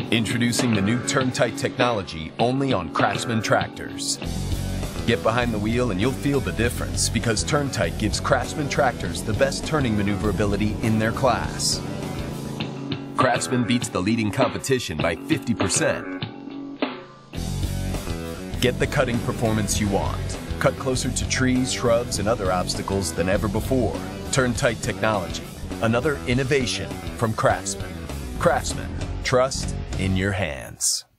Introducing the new turn-tight technology only on Craftsman tractors. Get behind the wheel and you'll feel the difference, because turn-tight gives Craftsman tractors the best turning maneuverability in their class. Craftsman beats the leading competition by 50%. Get the cutting performance you want. Cut closer to trees, shrubs, and other obstacles than ever before. Turn-tight technology, another innovation from Craftsman. Craftsman, trust in your hands.